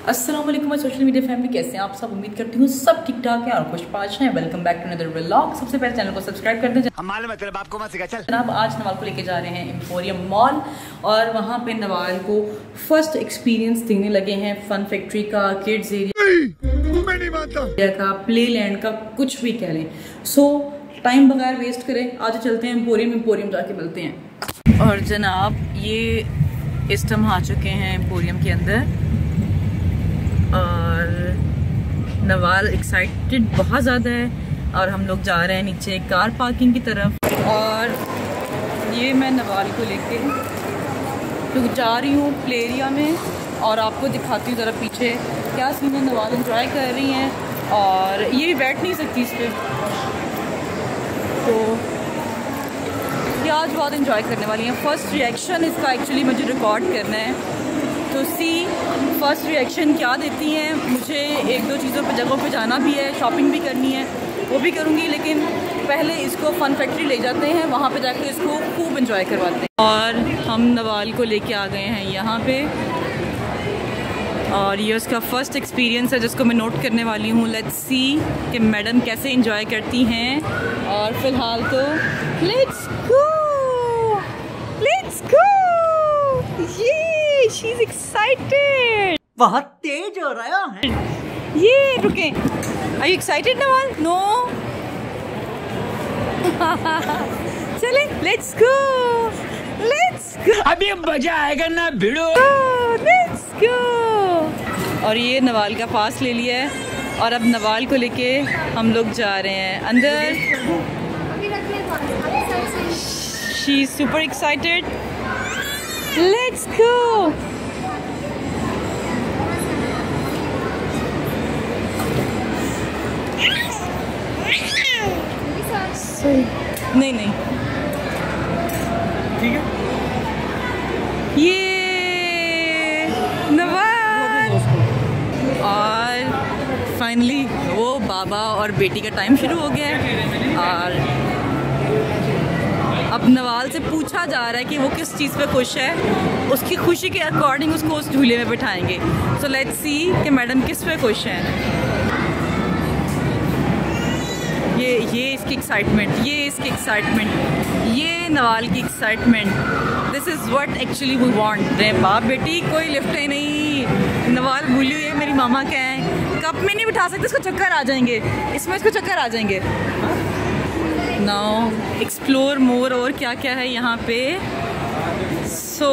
अस्सलाम वालेकुम social media family, कैसे हैं आप सब। उम्मीद करती हूँ सब ठीक ठाक है और खुशपाश हैं। Welcome back to another vlog. सबसे पहले चैनल को सब्सक्राइब कर दें। जनाब आज नवाल को लेके जा रहे हैं एम्पोरियम मॉल और वहाँ पे नवाल को फर्स्ट एक्सपीरियंस देने लगे हैं फन फैक्ट्री का, किड्स एरिया का, प्ले लैंड का, कुछ भी कह लें। सो टाइम बगैर वेस्ट करें, आज चलते हैं एम्पोरियम जाके मिलते हैं। और जनाब ये इस टाइम आ चुके हैं एम्पोरियम के अंदर और नवाल एक्साइटेड बहुत ज़्यादा है और हम लोग जा रहे हैं नीचे कार पार्किंग की तरफ। और ये मैं नवाल को लेके तो जा रही हूँ प्ले एरिया में और आपको दिखाती हूँ ज़रा पीछे क्या सीन है। नवाल एंजॉय कर रही हैं और ये भी बैठ नहीं सकती इस पर, तो ये आज बहुत एंजॉय करने वाली हैं। फर्स्ट रिएक्शन इसका एक्चुअली मुझे रिकॉर्ड करना है, तो सी फर्स्ट रिएक्शन क्या देती हैं। मुझे एक दो चीज़ों पर जगहों पे जाना भी है, शॉपिंग भी करनी है, वो भी करूँगी, लेकिन पहले इसको फ़न फैक्ट्री ले जाते हैं, वहाँ पे जाके इसको खूब एंजॉय करवाते हैं। और हम नवाल को लेके आ गए हैं यहाँ पे और ये उसका फर्स्ट एक्सपीरियंस है जिसको मैं नोट करने वाली हूँ। लेट्स सी कि मैडम कैसे एंजॉय करती हैं। और फ़िलहाल तो लेट्स गो ये शी इज एक्साइटेड, बहुत तेज हो रहा है ये। रुके, are you excited Nawal? No चले लेट्स गो अभी मजा आएगा ना भिड़ो, लेट्स गो। और ये नवाल का पास ले लिया है और अब नवाल को लेके हम लोग जा रहे हैं अंदर। She is super excited, let's go. नहीं ठीक है। ये नवाल और फाइनली वो बाबा और बेटी का टाइम शुरू हो गया है और अब नवाल से पूछा जा रहा है कि वो किस चीज़ पे खुश है। उसकी खुशी के अकॉर्डिंग उसको उस झूले में बिठाएंगे। सो लेट्स सी कि मैडम किस पे खुश हैं। ये इसकी एक्साइटमेंट, ये इसकी एक्साइटमेंट, ये नवाल की excitement. This is what actually we want. रे बाप बेटी कोई लिफ्ट है नहीं। नवाल भूली हुई है मेरी मामा क्या है, कप में नहीं बिठा सकते, इसको चक्कर आ जाएंगे, इसमें इसको चक्कर आ जाएंगे। नाउ एक्सप्लोर मोर और क्या क्या है यहाँ पे। सो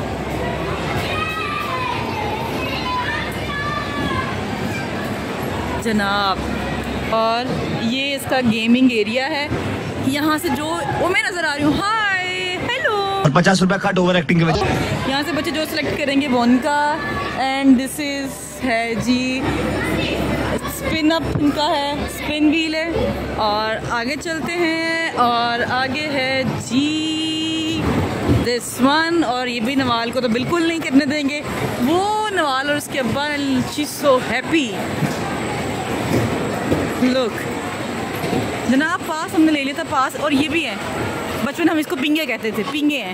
जनाब, और ये इसका गेमिंग एरिया है। यहाँ से जो वो मैं नज़र आ रही हूँ, हाय हेलो, 50 रुपया कट ओवर एक्टिंग के वजह। यहाँ से बच्चे जो सिलेक्ट करेंगे वो उनका। एंड दिस इज है जी स्पिन अप, उनका है स्पिन व्हील है। और आगे चलते हैं और आगे है जी दिस वन। और ये भी नवाल को तो बिल्कुल नहीं करने देंगे। वो नवाल और उसके अब्बा, she is so happy. Look जनाब, पास हमने ले लिया था पास। और ये भी है, बचपन हम इसको पिंगे कहते थे, पिंगे हैं।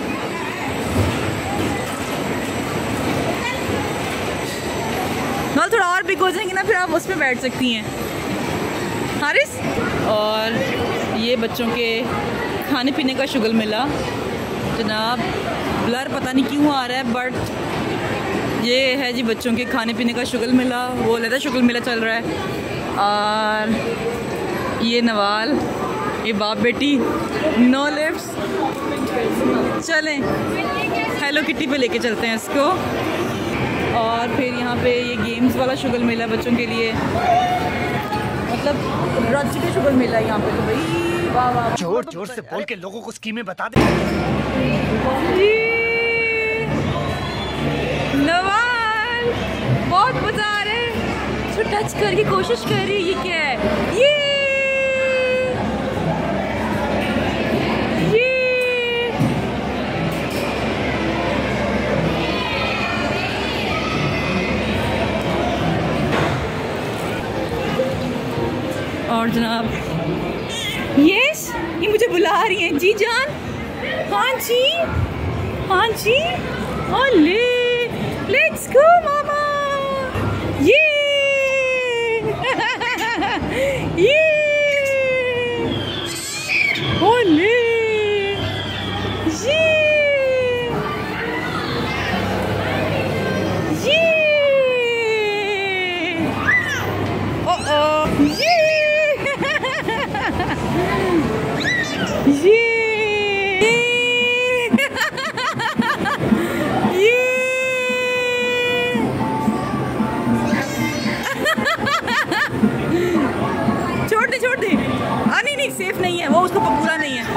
नल थोड़ा और बिग हो जाएंगे ना, फिर आप उस पर बैठ सकती हैं हारिस। और ये बच्चों के खाने पीने का शुगल मिला जनाब। ब्लर पता नहीं क्यों आ रहा है, बट ये है जी बच्चों के खाने पीने का शुगल मिला। वो लेता शुगल मिला चल रहा है। और ये नवाल, ये बाप बेटी, नो लिफ्ट्स। चलें हेलो किटी पे लेके चलते हैं इसको। और फिर यहाँ पे ये गेम्स वाला शुगल मिला बच्चों के लिए, मतलब रज के शुगल मिला यहाँ पे। तो भाई वाह वाह, जोर जोर से बोल के लोगों को स्कीमें बता दे। नवाल बहुत मजा आ रहा है, टच करके कोशिश कर रही है। ये क्या है? ये और जनाब ये मुझे बुला रही हैं जी जान। हाँ जी, ओले लेट्स गो मामा। सेफ नहीं है, वो उसको पूरा नहीं है।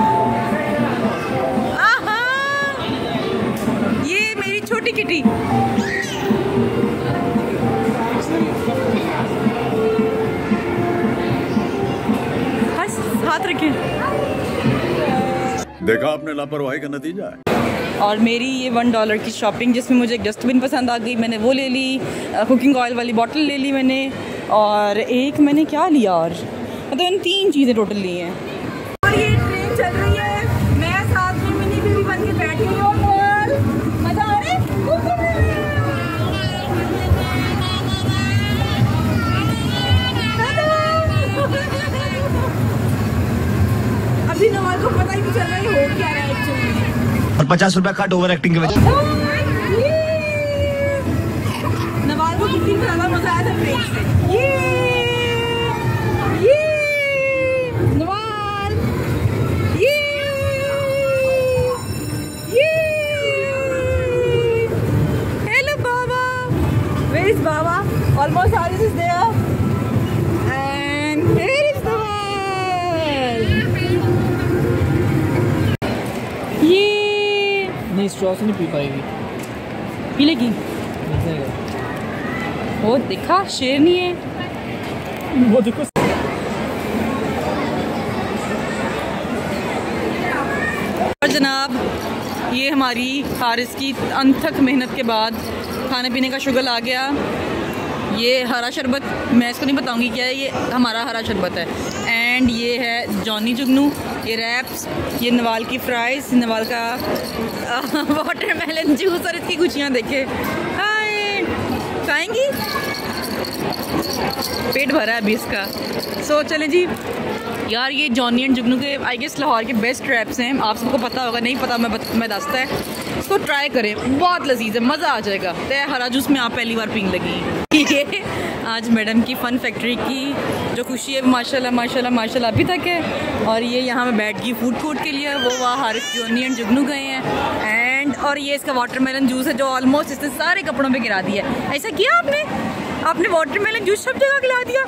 आहा, ये मेरी छोटी किटी। हाथ रखें। देखा आपने लापरवाही का नतीजा है। और मेरी ये $1 की शॉपिंग, जिसमें मुझे एक डस्टबिन पसंद आ गई, मैंने वो ले ली। कुकिंग ऑयल वाली बॉटल ले ली मैंने, और एक मैंने क्या लिया, और मतलब इन 3 चीज़ें टोटल ली हैं। और ये ट्रेन चल रही है, मैं साथ में मिनी बेबी बन के बैठ गई हूँ। मज़ा आ रहा है। अभी नवाज को पता ही नहीं चल रहा है हो क्या रहा है एक्चुअली। और 50 रुपया कट ओवर एक्टिंग के वजह। नवाज को कितनी ज़्यादा मजा आया था ट्रेन से। नवाज हेलो बाबा, वेयर इज बाबा? Almost Haris is there and here is Nawaz। नहीं, स्ट्रॉ से नहीं पी पाएगी। पी लेगी। वो देखा, शेरनी है वो, देखो। और जनाब, ये हमारी हारिस की अनथक मेहनत के बाद खाने पीने का शुगल आ गया। ये हरा शरबत, मैं इसको नहीं बताऊंगी क्या है, ये हमारा हरा शरबत है। एंड ये है जॉनी जुगनू, ये रैप्स, ये नवाल की फ्राइज़, नवाल का वाटरमेलन जूस, और इसकी गुचियाँ देखे। हाय, खाएंगी? पेट भरा है अभी इसका। सो चलें जी यार, ये जॉनी एंड जुगनू के आई गेस लाहौर के बेस्ट रैप्स हैं। आप सबको पता होगा, नहीं पता मैं दसता है। इसको ट्राई करें, बहुत लजीज है, मज़ा आ जाएगा। तो हरा जूस में आप पहली बार पीने लगी। ये आज मैडम की फ़न फैक्ट्री की जो खुशी है माशाल्लाह माशाल्लाह माशाल्लाह अभी तक है। और ये यहाँ मैं बैठ गई फूड कोर्ट के लिए, वो वहाँ हारिस, जॉनी एंड जुगनू गए हैं। एंड और ये इसका वाटरमेलन जूस है जो ऑलमोस्ट इसने सारे कपड़ों पे गिरा दिया। ऐसा किया आपने वाटरमेलन जूस सब जगह गिरा दिया।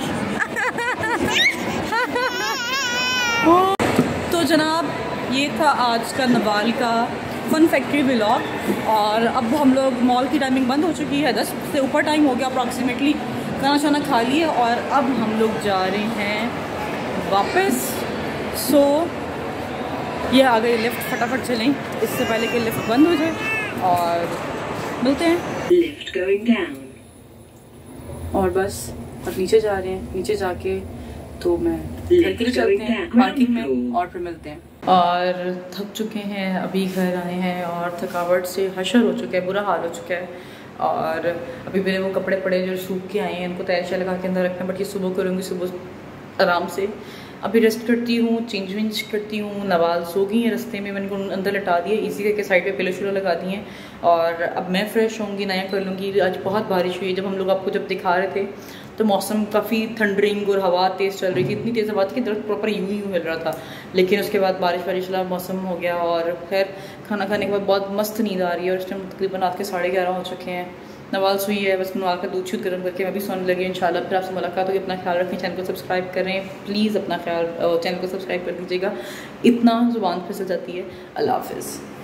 तो जनाब, ये था आज का नवाल का फ़न फैक्ट्री व्लॉग। और अब हम लोग, मॉल की टाइमिंग बंद हो चुकी है, 10 से ऊपर टाइम हो गया अप्रॉक्सीमेटली। खाना शाना खा लिए और अब हम लोग जा रहे हैं वापस। सो ये आ गई लिफ्ट, फटाफट चलें इससे पहले कि लिफ्ट बंद हो जाए, और मिलते हैं। Lift going down. और बस अब नीचे जा रहे हैं, नीचे जाके तो मैं घर के लिए चलते हैं पार्किंग में, और फिर मिलते हैं। और थक चुके हैं, अभी घर आए हैं और थकावट से हशर हो चुका है, बुरा हाल हो चुका है। और अभी मेरे वो कपड़े पड़े जो सूख के आए हैं, उनको तैयार लगा के अंदर रखना, बट ये सुबह करूँगी, सुबह आराम से। अभी रेस्ट करती हूँ, चेंज वेंज करती हूँ। नवाल सो गई है रास्ते में, मैंने उनको अंदर लटा दिया, इसी करके साइड पे पिलो शिलो लगा दिए हैं। और अब मैं फ्रेश होंगी, नया कर लूँगी। आज बहुत बारिश हुई है, जब हम लोग आपको जब दिखा रहे थे तो मौसम काफ़ी थंडरिंग और हवा तेज़ चल रही थी, इतनी तेज़ हवा थी कि दरख्त प्रॉपर यूँ हिल रहा था। लेकिन उसके बाद बारिश वाला मौसम हो गया, और खैर खाना खाने के बाद बहुत मस्त नींद आ रही है। और इस टाइम तकरीबन रात के 11:30 हो चुके हैं। नवाल सुई है, बस नवाल का दूध शूध गर्म करके मैं भी सोने लगी। इंशाल्लाह फिर आपसे मुलाकात होगी। अपना ख्याल रखें, चैनल को सब्सक्राइब करें प्लीज़, अपना ख्याल, चैनल को सब्सक्राइब कर दीजिएगा, इतना ज़ुबान फिसल जाती है। अल्लाह हाफ़िज़।